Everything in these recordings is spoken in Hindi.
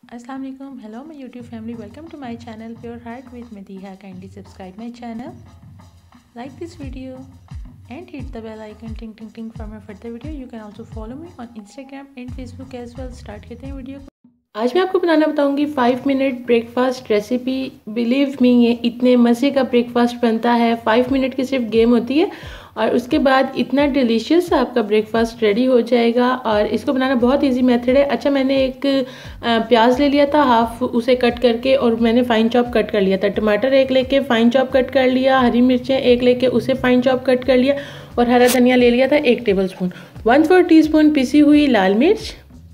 अस्सलाम वालेकुम, hello my YouTube family, welcome to my channel Pure Heart with Madiha. Kindly subscribe my channel, like this video and hit the bell icon ting ting ting for my further video. You can also follow me on Instagram and Facebook as well. Start करते हैं वीडियो को। आज मैं आपको बनाना बताऊंगी 5 minute breakfast recipe. Believe me, ये इतने मज़े का ब्रेकफास्ट बनता है। 5 मिनट की सिर्फ गेम होती है और उसके बाद इतना डिलीशियस आपका ब्रेकफास्ट रेडी हो जाएगा। और इसको बनाना बहुत इजी मेथड है। अच्छा, मैंने एक प्याज ले लिया था, हाफ उसे कट करके, और मैंने फ़ाइन चॉप कट कर लिया था। टमाटर एक लेके फ़ाइन चॉप कट कर लिया, हरी मिर्चें एक लेके उसे फ़ाइन चॉप कट कर लिया, और हरा धनिया ले लिया था 1 टेबलस्पून। 1/4 टीस्पून पिसी हुई लाल मिर्च,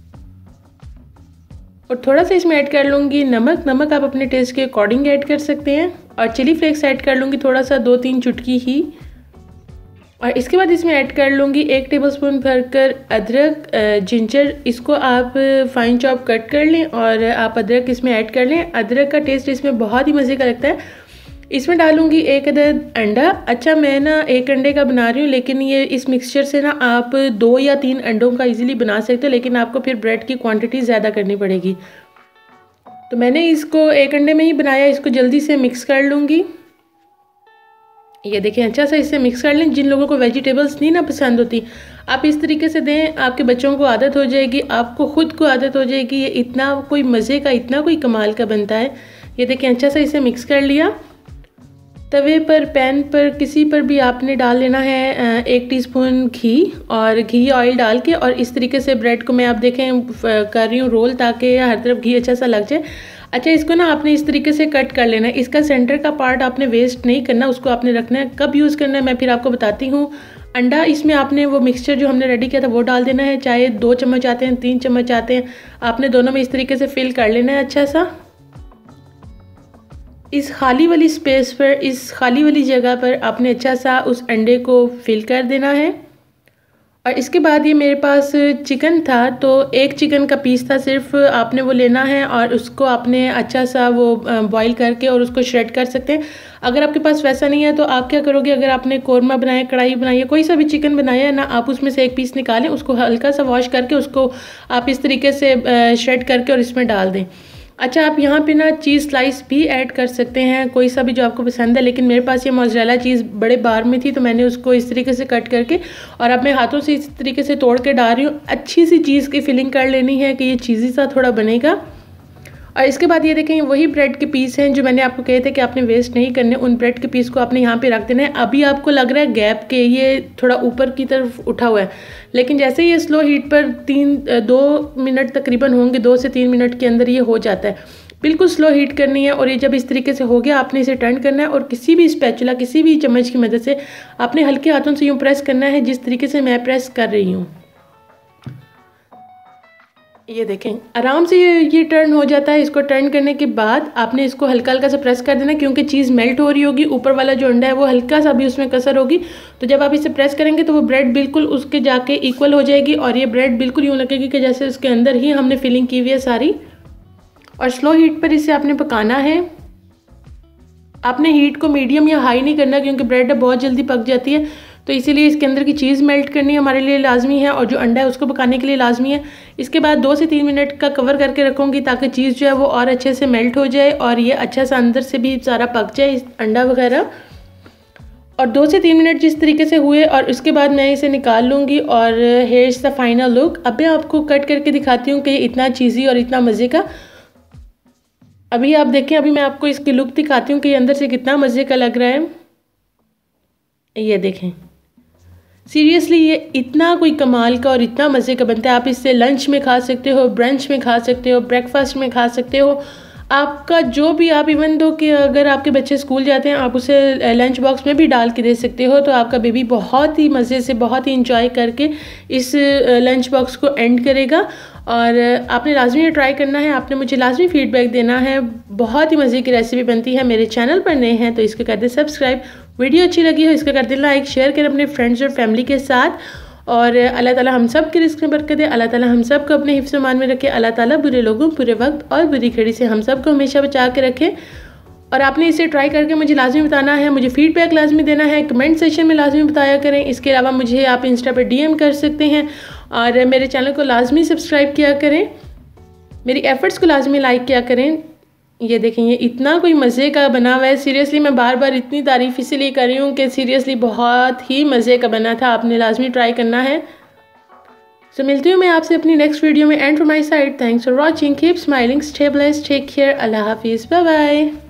और थोड़ा सा इसमें ऐड कर लूँगी नमक। नमक आप अपने टेस्ट के अकॉर्डिंग ऐड कर सकते हैं। और चिली फ्लेक्स ऐड कर लूँगी थोड़ा सा, 2-3 चुटकी ही। और इसके बाद इसमें ऐड कर लूँगी 1 टेबलस्पून भरकर अदरक, जिंजर। इसको आप फाइन चॉप कट कर लें और आप अदरक इसमें ऐड कर लें। अदरक का टेस्ट इसमें बहुत ही मज़े का लगता है। इसमें डालूँगी 1 अदद अंडा। अच्छा, मैं ना 1 अंडे का बना रही हूँ, लेकिन ये इस मिक्सचर से ना आप 2 या 3 अंडों का इजीली बना सकते हो, लेकिन आपको फिर ब्रेड की क्वांटिटी ज़्यादा करनी पड़ेगी। तो मैंने इसको 1 अंडे में ही बनाया। इसको जल्दी से मिक्स कर लूँगी। ये देखें, अच्छा सा इससे मिक्स कर लें। जिन लोगों को वेजिटेबल्स नहीं ना पसंद होती, आप इस तरीके से दें, आपके बच्चों को आदत हो जाएगी, आपको ख़ुद को आदत हो जाएगी। ये इतना कोई मज़े का, इतना कोई कमाल का बनता है। ये देखें, अच्छा सा इसे मिक्स कर लिया। तवे पर, पैन पर, किसी पर भी आपने डाल लेना है 1 टीस्पून घी, और घी ऑयल डाल के, और इस तरीके से ब्रेड को मैं आप देखें कर रही हूँ रोल, ताकि हर तरफ घी अच्छा सा लग जाए। अच्छा, इसको ना आपने इस तरीके से कट कर लेना है। इसका सेंटर का पार्ट आपने वेस्ट नहीं करना, उसको आपने रखना है। कब यूज़ करना है मैं फिर आपको बताती हूँ। अंडा, इसमें आपने वो मिक्सचर जो हमने रेडी किया था वो डाल देना है। चाहे 2 चम्मच आते हैं, 3 चम्मच आते हैं, आपने दोनों में इस तरीके से फिल कर लेना है अच्छा सा। इस खाली वाली स्पेस पर, इस खाली वाली जगह पर आपने अच्छा सा उस अंडे को फिल कर देना है। और इसके बाद ये मेरे पास चिकन था, तो 1 चिकन का पीस था सिर्फ, आपने वो लेना है और उसको आपने अच्छा सा वो बॉईल करके और उसको श्रेड कर सकते हैं। अगर आपके पास वैसा नहीं है तो आप क्या करोगे, अगर आपने कौरमा बनाया, कढ़ाई बनाई है, कोई सा भी चिकन बनाया है ना, आप उसमें से 1 पीस निकालें, उसको हल्का सा वॉश करके उसको आप इस तरीके से श्रेड करके और इसमें डाल दें। अच्छा, आप यहाँ पे ना चीज़ स्लाइस भी ऐड कर सकते हैं, कोई सा भी जो आपको पसंद है, लेकिन मेरे पास ये मोज़रेला चीज़ बड़े बार में थी, तो मैंने उसको इस तरीके से कट करके और अब मैं हाथों से इस तरीके से तोड़ के डाल रही हूँ। अच्छी सी चीज़ की फिलिंग कर लेनी है कि ये चीज़ी सा थोड़ा बनेगा। और इसके बाद ये देखें, वही ब्रेड के पीस हैं जो मैंने आपको कहे थे कि आपने वेस्ट नहीं करने। उन ब्रेड के पीस को आपने यहाँ पे रख देना है। अभी आपको लग रहा है गैप के ये थोड़ा ऊपर की तरफ उठा हुआ है, लेकिन जैसे ही ये स्लो हीट पर 2 मिनट तकरीबन होंगे, 2 से 3 मिनट के अंदर ये हो जाता है। बिल्कुल स्लो हीट करनी है। और ये जब इस तरीके से हो गया, आपने इसे टर्न करना है, और किसी भी स्पैचुला, किसी भी चम्मच की मदद से आपने हल्के हाथों से यूँ प्रेस करना है, जिस तरीके से मैं प्रेस कर रही हूँ। ये देखें, आराम से ये टर्न हो जाता है। इसको टर्न करने के बाद आपने इसको हल्का हल्का सा प्रेस कर देना, क्योंकि चीज़ मेल्ट हो रही होगी, ऊपर वाला जो अंडा है वो हल्का सा भी उसमें कसर होगी। तो जब आप इसे प्रेस करेंगे तो वो ब्रेड बिल्कुल उसके जाके इक्वल हो जाएगी, और ये ब्रेड बिल्कुल यूँ लगेगी कि जैसे उसके अंदर ही हमने फिलिंग की हुई है सारी। और स्लो हीट पर इसे आपने पकाना है। आपने हीट को मीडियम या हाई नहीं करना, क्योंकि ब्रेड बहुत जल्दी पक जाती है, तो इसीलिए इसके अंदर की चीज़ मेल्ट करनी हमारे लिए लाजमी है, और जो अंडा है उसको पकाने के लिए लाजमी है। इसके बाद 2 से 3 मिनट का कवर करके रखूँगी, ताकि चीज़ जो है वो और अच्छे से मेल्ट हो जाए और ये अच्छा सा अंदर से भी सारा पक जाए, अंडा वगैरह। और 2 से 3 मिनट जिस तरीके से हुए, और उसके बाद मैं इसे निकाल लूँगी। और here is the final look. अब मैं आपको कट करके दिखाती हूँ कि ये इतना चीज़ी और इतना मज़े का। अभी आप देखें, अभी मैं आपको इसकी लुक दिखाती हूँ कि ये अंदर से कितना मज़े का लग रहा है। ये देखें, सीरियसली ये इतना कोई कमाल का और इतना मज़े का बनता है। आप इससे लंच में खा सकते हो, ब्रंच में खा सकते हो, ब्रेकफास्ट में खा सकते हो। आपका जो भी, आप इवन दो कि अगर आपके बच्चे स्कूल जाते हैं, आप उसे लंच बॉक्स में भी डाल के दे सकते हो, तो आपका बेबी बहुत ही मज़े से, बहुत ही इंजॉय करके इस लंच बॉक्स को एंड करेगा। और आपने लाजमी ट्राई करना है, आपने मुझे लाजमी फ़ीडबैक देना है। बहुत ही मज़े की रेसिपी बनती है। मेरे चैनल पर नए हैं तो इसको कर दे सब्सक्राइब। वीडियो अच्छी लगी हो इसका कर दे लाइक, शेयर करें अपने फ्रेंड्स और फैमिली के साथ। और अल्लाह ताला हम सब के रिस्क में बरकत दे। अल्लाह ताला हम सब को अपने हिफ्ज़ मान में रखे। अल्लाह ताला बुरे लोगों, बुरे वक्त और बुरी घड़ी से हम सब को हमेशा बचा के रखे। और आपने इसे ट्राई करके मुझे लाजमी बताना है, मुझे फ़ीडबैक लाजमी देना है, कमेंट सेक्शन में लाजमी बताया करें। इसके अलावा मुझे आप इंस्टा पर DM कर सकते हैं, और मेरे चैनल को लाजमी सब्सक्राइब किया करें। मेरी एफ़र्ट्स को लाजमी लाइक किया करें। ये देखें, ये इतना कोई मज़े का बना हुआ है। सीरियसली मैं बार बार इतनी तारीफ़ इसीलिए कर रही हूँ कि सीरियसली बहुत ही मज़े का बना था, आपने लाजमी ट्राई करना है। तो मिलती हूँ मैं आपसे अपनी नेक्स्ट वीडियो में। And from my side, thanks for watching, keep smiling, stay blessed, take care, अल्लाह हाफिज़, बाय बाय।